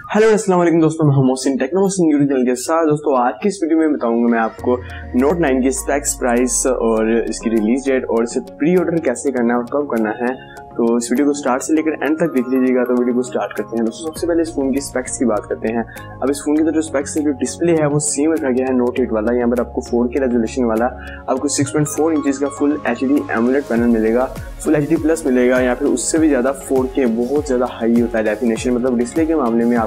Hello अस्सलाम वालेकुम दोस्तों, मैं Mohsin techno Mohsin YouTube channel के साथ। दोस्तों आज की इस वीडियो में बताऊंगा मैं आपको नोट 9 की स्पेक्स, प्राइस और इसकी रिलीज डेट और इसे प्री ऑर्डर कैसे करना है और कब करना है। तो इस वीडियो को स्टार्ट से लेकर एंड तक देख लीजिएगा। तो वीडियो को स्टार्ट करते हैं। दोस्तों सबसे पहले इस फोन की स्पेक्स की बात करते हैं। अब इस फोन की जो स्पेक्स है, जो डिस्प्ले है वो सेम रखा गया है नोट 8 वाला। यहाँ पर आपको 4K रेजोल्यूशन वाला आपको 6.4 इंचेस का फुल HD एमोलेड पैनल मिलेगा, फुल HD प्लस मिलेगा या फिर उससे भी ज़्यादा 4K बहुत ज़्यादा हाई होता है डेफिनेशन। मतलब डिस्प्ले के मामले में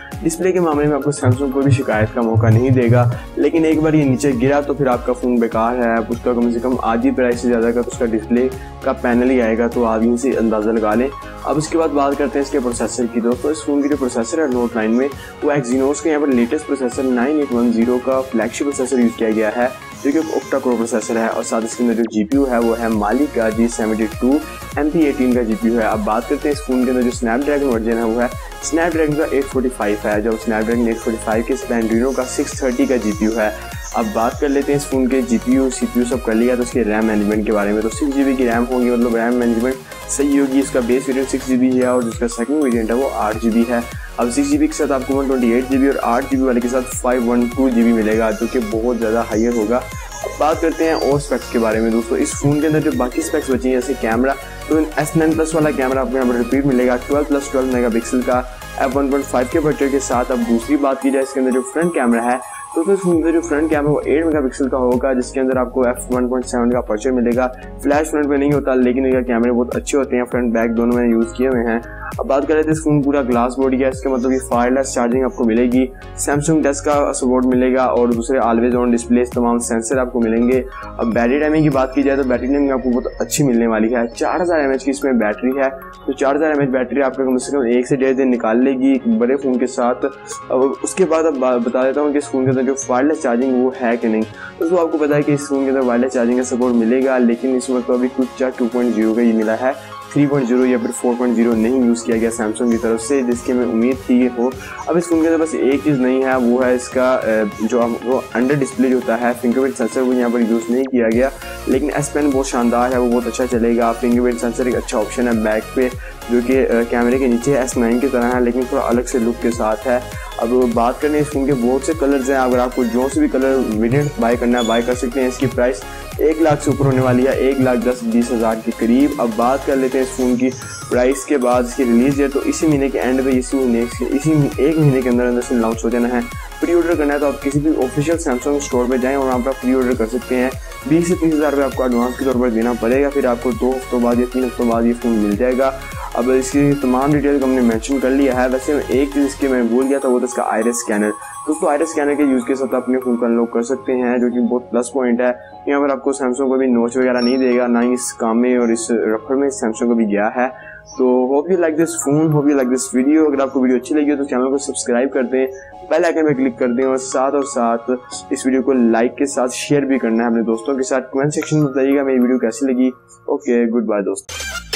आपको सैमसंग कोई भी शिकायत का मौका नहीं देगा। लेकिन एक बार ये नीचे गिरा तो फिर आपका फ़ोन बेकार है। आप उसका कम से कम आधी प्राइस से ज़्यादा का उसका डिस्प्ले का पैनल ही आएगा, तो आप यहीं से अंदाज़ा लगा लें। अब उसके बाद बात करते हैं इसके प्रोसेसर की। दोस्तों इस फोन की जो प्रोसेसर है नोट 9 में वो एक्जीनोस के यहाँ पर लेटेस्ट प्रोसेसर 9810 का फ्लैगशिप प्रोसेसर यूज़ किया गया है, जो कि ऑक्टा कोर प्रोसेसर है। और साथ इसके अंदर जो GPU है वो है मालिक का G72 MP18 का GPU है। अब बात करते हैं इस फोन के अंदर जो स्नैपड्रैगन वर्जन है वो है स्नैपड्रैगन का 845 है, जो स्नैपड्रैगन 845 के एंड्रोइनो का 630 का GPU है। अब बात कर लेते हैं इस फोन के GPU CPU सब कर लिया तो इसके रैम मैनेजमेंट के बारे में। तो 6GB की रैम होगी, मतलब रैम मैनेजमेंट सही होगी। इसका बेस वेरिएंट 6GB है और जिसका सेकंड वेरिएंट है वो 8GB है। अब 6GB के साथ आपको 128GB और 8GB वाले के साथ 512GB मिलेगा, जो कि बहुत ज़्यादा हायर होगा। अब बात करते हैं और स्पेक्स के बारे में। दोस्तों इस फोन के अंदर जो बाकी स्पेक्स बची हैं, जैसे कैमरा, तो S9 प्लस वाला कैमरा आपको यहाँ पर रिपीट मिलेगा 12+12 मेगापिक्सल का f1.5 के बटर के साथ। अब दूसरी बात की जाए इसके अंदर जो फ्रंट कैमरा है, तो इस फोन का जो फ्रंट कैमरा वो 8 मेगापिक्सल का होगा, जिसके अंदर आपको f1.7 का अपर्चर मिलेगा। फ्लैश फ्रंट पे नहीं होता, लेकिन इनका कैमरे बहुत अच्छे होते हैं, फ्रंट बैक दोनों मैंने यूज़ किए हुए हैं। अब बात करें तो इस फोन पूरा ग्लास बॉडी है, इसका मतलब कि वायरलेस चार्जिंग आपको मिलेगी, सैमसंग टच का सपोर्ट मिलेगा और दूसरे ऑलवेज ऑन डिस्प्ले तमाम सेंसर आपको मिलेंगे। अब बैटरी टाइमिंग की बात की जाए तो बैटरी टाइमिंग आपको बहुत अच्छी मिलने वाली है। 4000 mAh की इसमें बैटरी है, तो 4000 mAh बैटरी आपका कम से कम 1 से 1.5 दिन निकाल लेगी एक बड़े फ़ोन के साथ। अब उसके बाद अब बता देता हूँ कि इस फोन के अंदर जो वायरलेस चार्जिंग वो है कि नहीं। तो आपको पता है कि इस फोन के अंदर वायरलेस चार्जिंग का सपोर्ट मिलेगा, लेकिन इस वक्त अभी कुछ 2.0 का ये मिला है, 3.0 या फिर 4.0 नहीं यूज़ किया गया सैमसंग की तरफ से, जिसकी मैं उम्मीद थी हो। अब इस फोन के अंदर बस एक चीज़ नहीं है, वो है इसका वो अंडर डिस्प्ले जो होता है फिंगरप्रिंट सेंसर, वो यहाँ पर यूज़ नहीं किया गया। लेकिन S Pen बहुत शानदार है, वो बहुत अच्छा चलेगा। फिंगरप्रिंट सेंसर एक अच्छा ऑप्शन है बैक पे, जो कि कैमरे के नीचे S9 की तरह है, लेकिन थोड़ा अलग से लुक के साथ है। अब बात करें इस फोन के बहुत से कलर्स हैं, अगर आपको जो से भी कलर वेरिएंट बाय करना है बाय कर सकते हैं। इसकी प्राइस 1 लाख से ऊपर होने वाली है, 1,10,20,000 के करीब। अब बात कर लेते हैं इस फोन की प्राइस के बाद इसकी रिलीज डेट। तो इसी महीने के एंड में, इसी एक महीने के अंदर से लॉन्च हो जाना है। प्री ऑर्डर करना है तो आप किसी भी ऑफिशियल सैमसंग स्टोर पे जाएं और वहाँ पर आप प्री ऑर्डर कर सकते हैं। 20 से 30,000 रुपये आपको एडवांस के तौर पर देना पड़ेगा, फिर आपको 2 हफ्तों बाद या 3 हफ्तों बाद ये फ़ोन मिल जाएगा। अब इसकी तमाम डिटेल हमने मेंशन कर लिया है। वैसे एक चीज़ इसकी मैं भूल गया था, वो था इसका आइरिस स्कैनर। दोस्तों आइरिस स्कैनर के यूज़ के साथ अपने फ़ोन को अनलॉक कर सकते हैं, जो कि बहुत प्लस पॉइंट है। यहाँ पर आपको सैमसंग को भी नोच वगैरह नहीं देगा, ना ही इस काम में और इस रफर में सैमसंग को भी गया है। तो hope you like this phone, hope you like this video. अगर आपको वीडियो अच्छी लगी हो तो चैनल को सब्सक्राइब कर दें, बेल आइकन पे क्लिक कर दें और साथ इस वीडियो को लाइक के साथ शेयर भी करना है अपने दोस्तों के साथ। कमेंट सेक्शन में बताइएगा मेरी वीडियो कैसी लगी। ओके, गुड बाय दोस्तों।